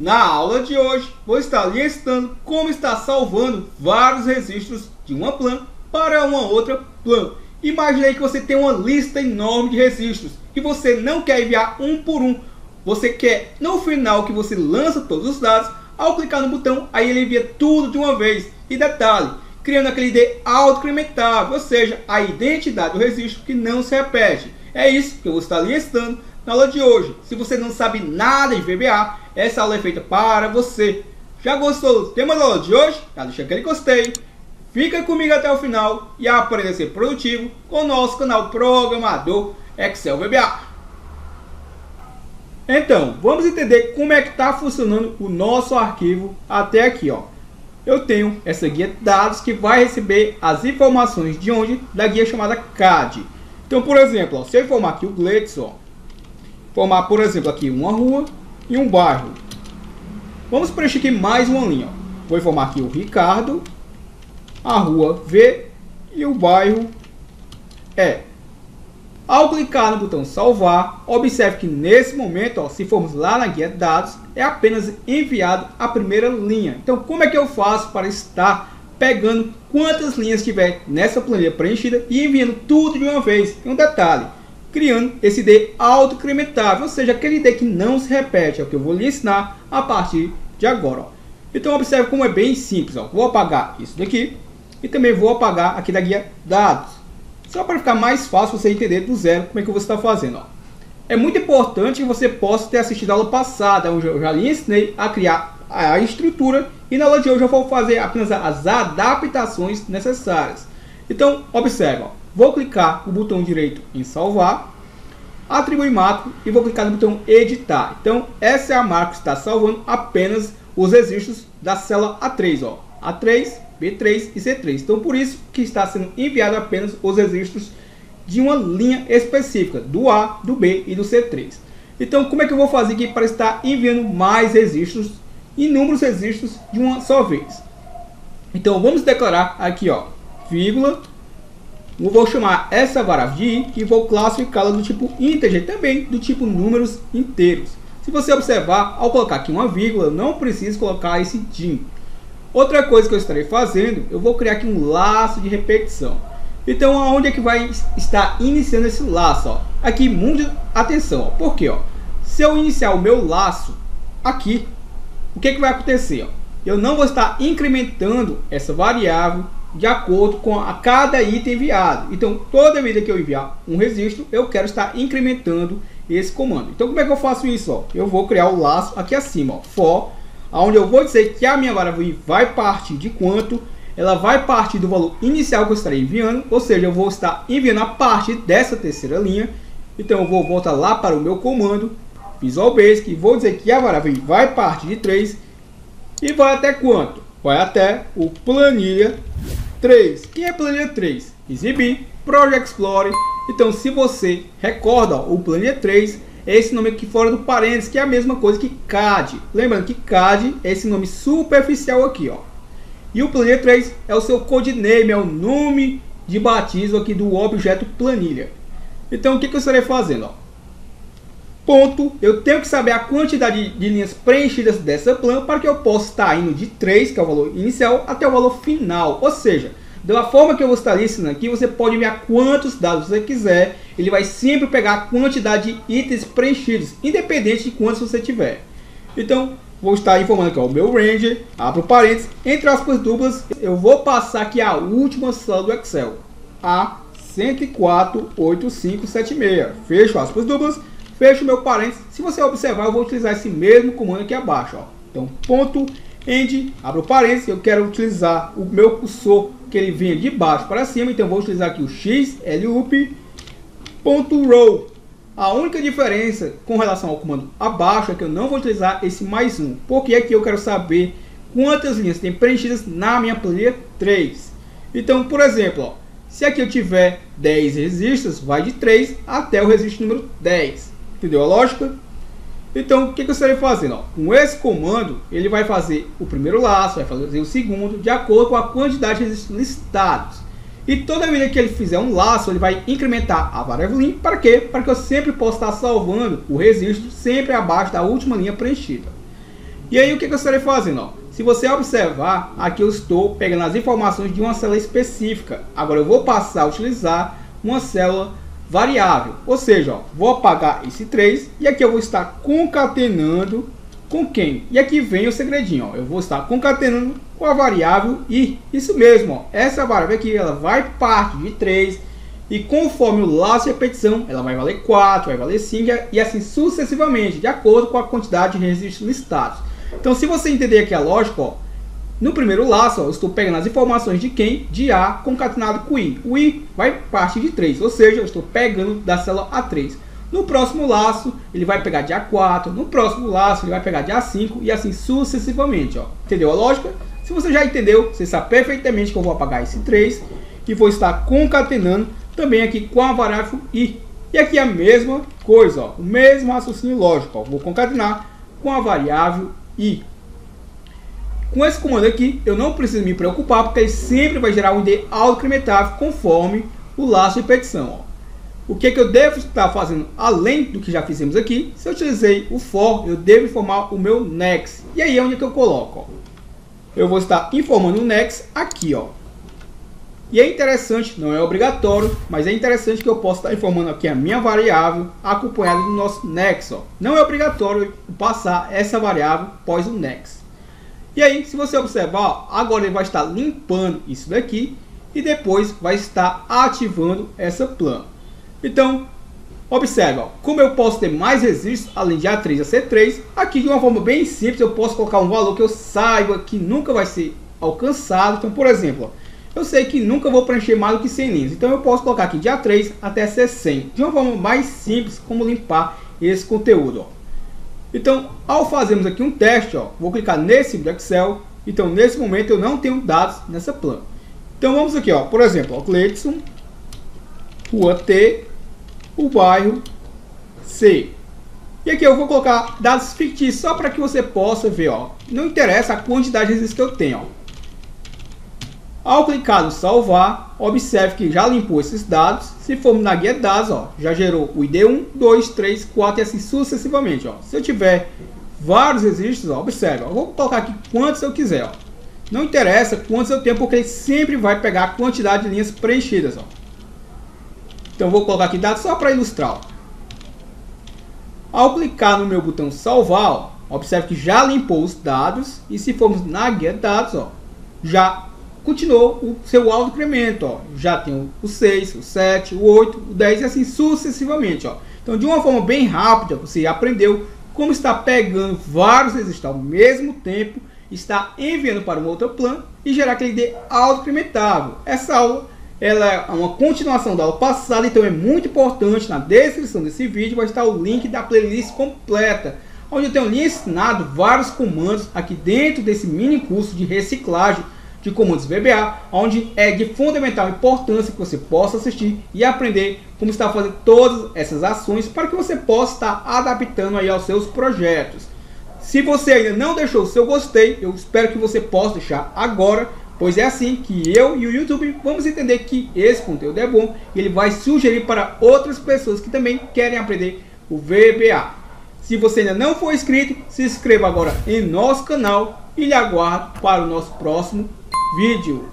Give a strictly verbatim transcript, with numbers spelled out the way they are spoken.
Na aula de hoje, vou estar lhe ensinando como estar salvando vários registros de uma plan para uma outra plan. Imagine aí que você tem uma lista enorme de registros e você não quer enviar um por um. Você quer, no final que você lança todos os dados, ao clicar no botão, aí ele envia tudo de uma vez. E detalhe, criando aquele I D autoincrementável, ou seja, a identidade do registro que não se repete. É isso que eu vou estar lhe ensinando na aula de hoje. Se você não sabe nada de V B A, essa aula é feita para você. Já gostou do tema da aula de hoje? Já deixa aquele gostei. Fica comigo até o final e aprenda a ser produtivo com o nosso canal Programador Excel V B A. Então, vamos entender como é que está funcionando o nosso arquivo até aqui, ó. Eu tenho essa guia de dados que vai receber as informações de onde? Da guia chamada C A D. Então, por exemplo, ó, se eu informar aqui o Gleidson, formar, por exemplo, aqui uma rua e um bairro. Vamos preencher aqui mais uma linha. Ó. Vou informar aqui o Ricardo, a rua V e o bairro E. Ao clicar no botão salvar, observe que nesse momento, ó, se formos lá na guia de dados, é apenas enviado a primeira linha. Então, como é que eu faço para estar pegando quantas linhas tiver nessa planilha preenchida e enviando tudo de uma vez? Tem um detalhe, criando esse I D autoincrementável, ou seja, aquele I D que não se repete. É o que eu vou lhe ensinar a partir de agora. Ó. Então, observe como é bem simples. Ó. Vou apagar isso daqui e também vou apagar aqui da guia dados. Só para ficar mais fácil você entender do zero como é que você está fazendo. Ó. É muito importante que você possa ter assistido a aula passada, onde eu já lhe ensinei a criar a estrutura. E na aula de hoje eu vou fazer apenas as adaptações necessárias. Então, observe. Ó. Vou clicar no botão direito em salvar, atribuir macro e vou clicar no botão editar. Então, essa é a marca que está salvando apenas os registros da célula A três. Ó. A três, B três e C três. Então, por isso que está sendo enviado apenas os registros de uma linha específica, do A, do B e do C três. Então, como é que eu vou fazer aqui para estar enviando mais registros, inúmeros registros de uma só vez? Então, vamos declarar aqui, ó, vírgula, eu vou chamar essa variável de i e vou classificá-la do tipo integer, também do tipo números inteiros. Se você observar, ao colocar aqui uma vírgula, não preciso colocar esse dim. Outra coisa que eu estarei fazendo, eu vou criar aqui um laço de repetição. Então, aonde é que vai estar iniciando esse laço? Ó? Aqui, mude atenção. Ó. Por quê? Ó? Se eu iniciar o meu laço aqui, o que, que vai acontecer? Ó? Eu não vou estar incrementando essa variável de acordo com a cada item enviado. Então, toda vez que eu enviar um registro, eu quero estar incrementando esse comando. Então, como é que eu faço isso? Ó? Eu vou criar o laço aqui acima. Ó, for, onde eu vou dizer que a minha variável vai partir de quanto? Ela vai partir do valor inicial que eu estarei enviando, ou seja, eu vou estar enviando a partir dessa terceira linha. Então eu vou voltar lá para o meu comando Visual Basic e vou dizer que a variável vai partir de três e vai até quanto? Vai até o planilha três. Quem é planilha três? Exibir, Project Explorer. Então, se você recorda, ó, o planilha três é esse nome aqui fora do parênteses, que é a mesma coisa que C A D. Lembrando que C A D é esse nome superficial aqui, ó. E o planilha três é o seu codename, é o nome de batismo aqui do objeto planilha. Então, o que, que eu estarei fazendo? Ó? Ponto, eu tenho que saber a quantidade de linhas preenchidas dessa plan para que eu possa estar indo de três, que é o valor inicial, até o valor final. Ou seja, da forma que eu vou estar ensinando aqui, você pode enviar quantos dados você quiser. Ele vai sempre pegar a quantidade de itens preenchidos, independente de quantos você tiver. Então, vou estar informando aqui ó, o meu range, abro parênteses, entre aspas duplas, eu vou passar aqui a última célula do Excel, A cento e quatro, oito cinco sete seis. Fecho aspas duplas, fecho meu parênteses. Se você observar, eu vou utilizar esse mesmo comando aqui abaixo. Ó. Então, ponto end, abro parênteses, eu quero utilizar o meu cursor, que ele venha de baixo para cima, então eu vou utilizar aqui o x, loop, ponto row. A única diferença com relação ao comando abaixo é que eu não vou utilizar esse mais um, porque aqui eu quero saber quantas linhas tem preenchidas na minha planilha três. Então, por exemplo, ó, se aqui eu tiver dez registros, vai de três até o registro número dez. Entendeu a lógica? Então, o que, que eu estarei fazendo? Ó? Com esse comando, ele vai fazer o primeiro laço, vai fazer o segundo, de acordo com a quantidade de registros listados. E toda vez que ele fizer um laço, ele vai incrementar a variável lim. Para quê? Para que eu sempre possa estar salvando o registro sempre abaixo da última linha preenchida. E aí o que, que eu estarei fazendo? Ó? Se você observar, aqui eu estou pegando as informações de uma célula específica. Agora eu vou passar a utilizar uma célula variável. Ou seja, ó, vou apagar esse três e aqui eu vou estar concatenando com quem? E aqui vem o segredinho. Ó. Eu vou estar concatenando com a variável i. Isso mesmo. Ó. Essa variável aqui ela vai partir de três. E conforme o laço de repetição, ela vai valer quatro, vai valer cinco e assim sucessivamente, de acordo com a quantidade de registros listados. Então, se você entender aqui a lógica, ó, no primeiro laço, ó, eu estou pegando as informações de quem? De A concatenado com I. O I vai partir de três, ou seja, eu estou pegando da célula A três. No próximo laço, ele vai pegar de A quatro. No próximo laço, ele vai pegar de A cinco e assim sucessivamente. Ó. Entendeu a lógica? Se você já entendeu, você sabe perfeitamente que eu vou apagar esse três e vou estar concatenando também aqui com a variável i. E aqui a mesma coisa, ó, o mesmo raciocínio lógico. Ó, vou concatenar com a variável i. Com esse comando aqui, eu não preciso me preocupar, porque ele sempre vai gerar um I D autoincrementável conforme o laço de repetição. Ó. O que, que eu devo estar fazendo além do que já fizemos aqui? Se eu utilizei o for, eu devo informar o meu next. E aí é onde que eu coloco. Ó. Eu vou estar informando o next aqui, ó. E é interessante, não é obrigatório, mas é interessante que eu possa estar informando aqui a minha variável acompanhada do nosso next. Ó. Não é obrigatório passar essa variável após o next. E aí, se você observar, ó, agora ele vai estar limpando isso daqui e depois vai estar ativando essa plan. Então, observe, ó, como eu posso ter mais registros além de A três e A C três. Aqui de uma forma bem simples eu posso colocar um valor que eu saiba que nunca vai ser alcançado. Então, por exemplo, ó, eu sei que nunca vou preencher mais do que cem linhas. Então eu posso colocar aqui de A três até C cem. De uma forma mais simples como limpar esse conteúdo. Ó. Então, ao fazermos aqui um teste, ó, vou clicar nesse do Excel. Então, nesse momento eu não tenho dados nessa plana. Então vamos aqui, ó, por exemplo, ó, Cleidson, Rua T, o bairro C. E aqui eu vou colocar dados fictícios só para que você possa ver, ó. Não interessa a quantidade de registros que eu tenho, ó. Ao clicar no salvar, observe que já limpou esses dados. Se formos na guia de dados, ó, já gerou o I D um, dois, três, quatro e assim sucessivamente. Ó. Se eu tiver vários registros, ó, observe, ó, eu vou colocar aqui quantos eu quiser. Ó. Não interessa quantos eu tenho, porque ele sempre vai pegar a quantidade de linhas preenchidas. Ó. Então vou colocar aqui dados só para ilustrar. Ó. Ao clicar no meu botão salvar, ó, observe que já limpou os dados. E se formos na guia de dados, ó, já continuou o seu autoincremento, ó. Já tem o seis, o sete, o oito, o dez e assim sucessivamente, ó. Então, de uma forma bem rápida, você aprendeu como está pegando vários registros ao mesmo tempo, está enviando para uma outra plana e gerar aquele I D autoincrementável. Essa aula ela é uma continuação da aula passada, então é muito importante. Na descrição desse vídeo vai estar o link da playlist completa, onde eu tenho lhe ensinado vários comandos aqui dentro desse mini curso de reciclagem de comandos V B A, onde é de fundamental importância que você possa assistir e aprender como está fazendo todas essas ações para que você possa estar adaptando aí aos seus projetos. Se você ainda não deixou o seu gostei, eu espero que você possa deixar agora, pois é assim que eu e o YouTube vamos entender que esse conteúdo é bom e ele vai sugerir para outras pessoas que também querem aprender o V B A. Se você ainda não for inscrito, se inscreva agora em nosso canal e lhe aguardo para o nosso próximo vídeo.